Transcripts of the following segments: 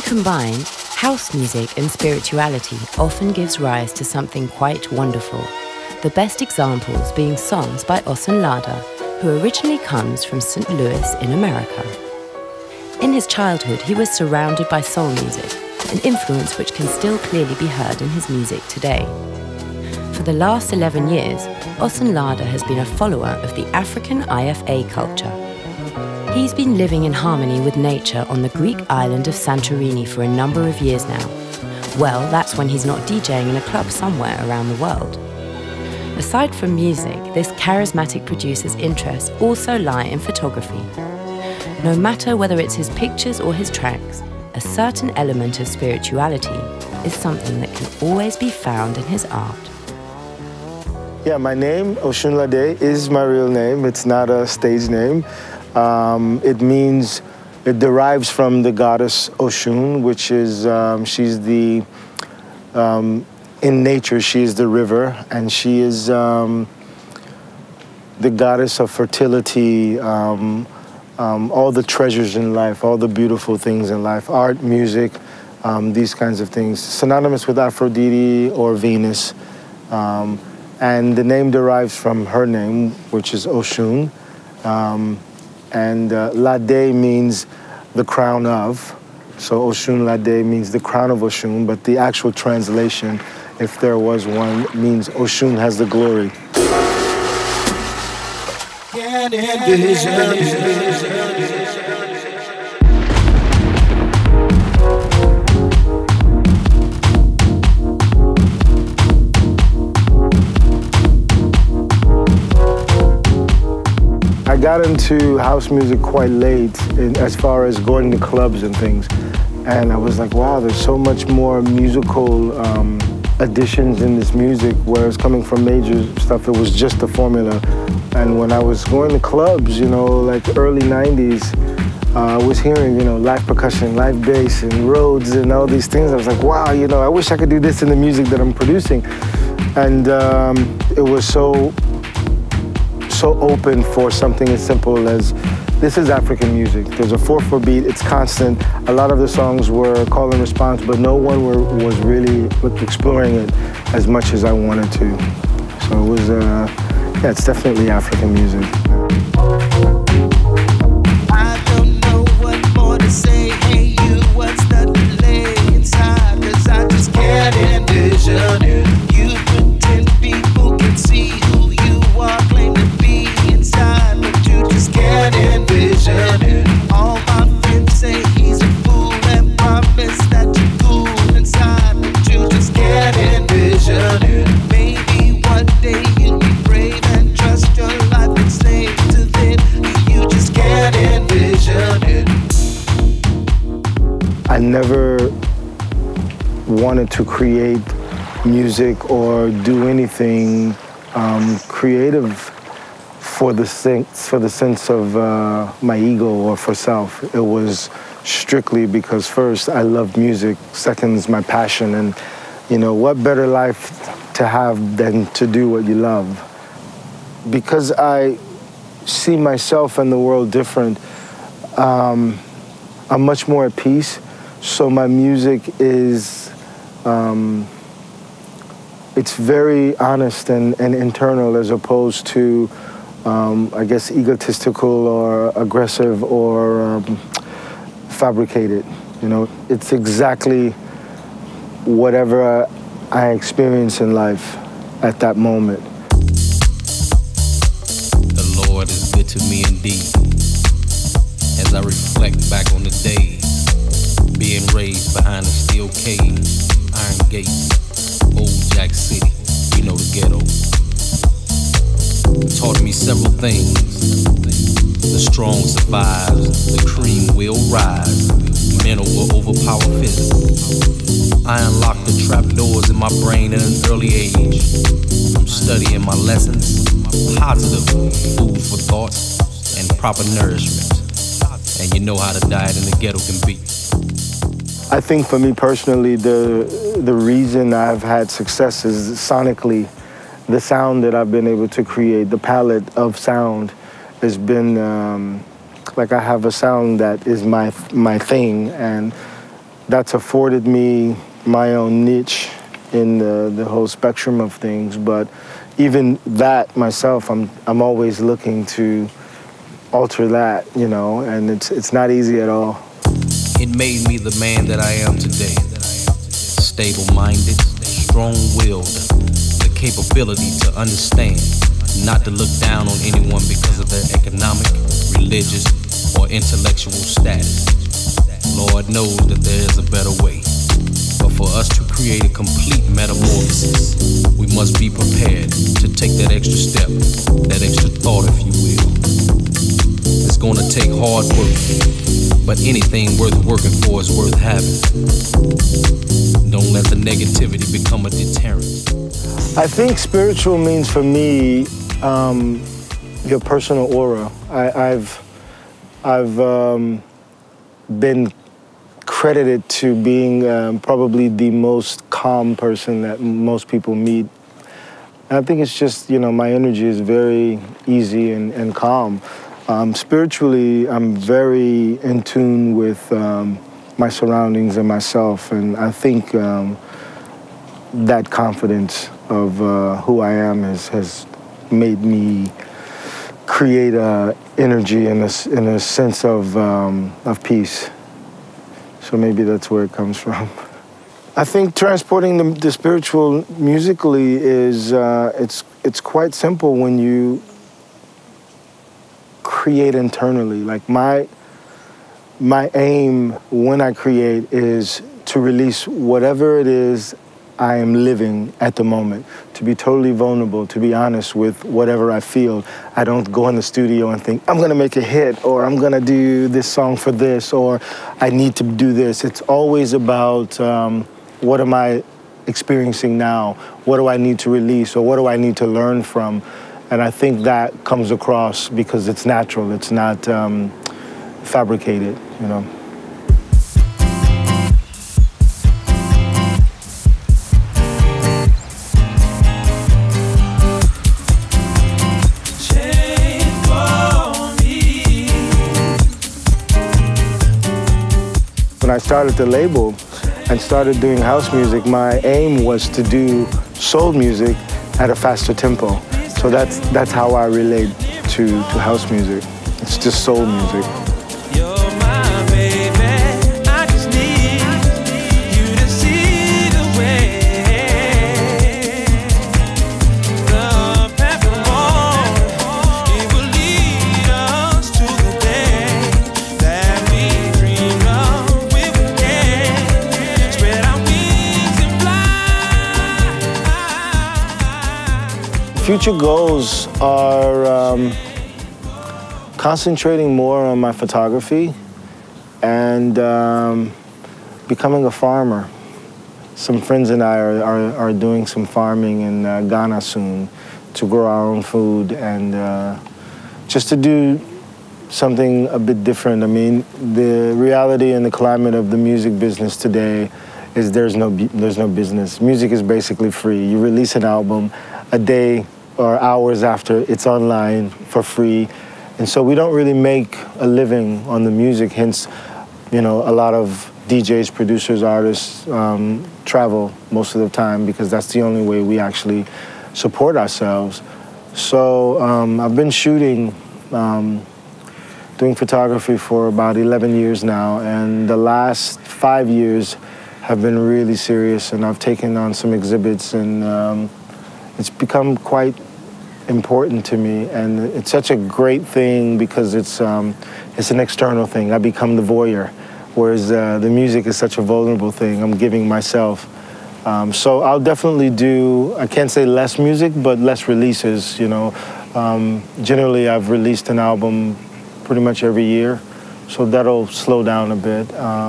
combined, house music and spirituality often gives rise to something quite wonderful. The best examples being songs by Osunlade, who originally comes from St. Louis in America. In his childhood, he was surrounded by soul music, an influence which can still clearly be heard in his music today. For the last 11 years, Osunlade has been a follower of the African IFA culture. He's been living in harmony with nature on the Greek island of Santorini for a number of years now. Well, that's when he's not DJing in a club somewhere around the world. Aside from music, this charismatic producer's interests also lie in photography. No matter whether it's his pictures or his tracks, a certain element of spirituality is something that can always be found in his art. Yeah, my name, Osunlade, is my real name. It's not a stage name. It derives from the goddess Osun, which is, she's the, in nature, she is the river, and she is the goddess of fertility, all the treasures in life, all the beautiful things in life, art, music, these kinds of things. Synonymous with Aphrodite or Venus. And the name derives from her name, which is Osun. Lade means the crown of. So Osunlade means the crown of Osun, but the actual translation, if there was one, means Osun has the glory. I got into house music quite late as far as going to clubs and things. And I was like, wow, there's so much more musical additions in this music, whereas coming from major stuff, it was just the formula. And when I was going to clubs, you know, like early 90s, I was hearing, you know, live percussion, live bass, and Rhodes, and all these things. I was like, wow, you know, I wish I could do this in the music that I'm producing. And it was so open for something as simple as, this is African music. There's a 4/4 beat, it's constant. A lot of the songs were call and response, but no one was really exploring it as much as I wanted to. So it was, yeah, it's definitely African music. I don't know what more to say. Hey, you, what's the delay inside? 'Cause I just can't envision it. You pretend people can see who you are, claim to be inside, but you just can't envision it. All my friends say he's a fool and promise that you're cool inside, but you just can't envision it. Maybe one day you'll be brave and trust your life and slave to then. You just can't envision it. I never wanted to create music or do anything creative for the sense of my ego or for self. It was strictly because first, I love music. Second is my passion. And, you know, what better life to have than to do what you love? Because I see myself and the world different, I'm much more at peace. So my music is, it's very honest and internal as opposed to, I guess, egotistical or aggressive or fabricated. You know, it's exactly whatever I experience in life at that moment. The Lord is good to me indeed. As I reflect back on the days, being raised behind a steel cage, iron gates, old Jack City, you know the ghetto. Taught me several things. The strong survive, the cream will rise, mental will overpower physical. I unlocked the trapdoors in my brain at an early age. I'm studying my lessons, positive food for thought, and proper nourishment. And you know how the diet in the ghetto can be. I think for me personally, the reason I've had success is sonically. The sound that I've been able to create, the palette of sound has been, like I have a sound that is my thing, and that's afforded me my own niche in the whole spectrum of things. But even that myself, I'm always looking to alter that, you know, and it's not easy at all. It made me the man that I am today. Stable-minded, strong-willed, the capability to understand, not to look down on anyone because of their economic, religious, or intellectual status. Lord knows that there is a better way. But for us to create a complete metamorphosis, we must be prepared to take that extra step, that extra thought, if you will. It's gonna take hard work, but anything worth working for is worth having. Don't let the negativity become a deterrent. I think spiritual means for me your personal aura. I've been credited to being probably the most calm person that most people meet. And I think it's just, you know, my energy is very easy and calm. Spiritually, I'm very in tune with my surroundings and myself, and I think that confidence of who I am has made me create energy and a sense of peace. So maybe that's where it comes from. I think transporting the spiritual musically is it's quite simple when you create internally. Like my aim when I create is to release whatever it is I am living at the moment, to be totally vulnerable, to be honest with whatever I feel. I don't go in the studio and think, I'm gonna make a hit, or I'm gonna do this song for this, or I need to do this. It's always about what am I experiencing now? What do I need to release, or what do I need to learn from? And I think that comes across because it's natural, it's not fabricated, you know. When I started the label and started doing house music, my aim was to do soul music at a faster tempo. So that's how I relate to house music. It's just soul music. Future goals are concentrating more on my photography and becoming a farmer. Some friends and I are doing some farming in Ghana soon to grow our own food and just to do something a bit different. I mean, the reality and the climate of the music business today is there's no business. Music is basically free. You release an album a day or hours after it's online for free. And so we don't really make a living on the music, hence, you know, a lot of DJs, producers, artists travel most of the time because that's the only way we actually support ourselves. So I've been shooting, doing photography for about 11 years now, and the last 5 years have been really serious, and I've taken on some exhibits, and it's become quite important to me, and it's such a great thing because it's an external thing. I become the voyeur, whereas the music is such a vulnerable thing. I'm giving myself. So I'll definitely do, I can't say less music, but less releases, you know. Generally, I've released an album pretty much every year, so that'll slow down a bit.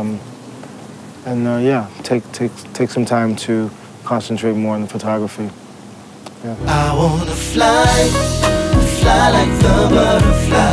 Yeah, take some time to concentrate more on the photography. Yeah. I wanna fly like the butterfly.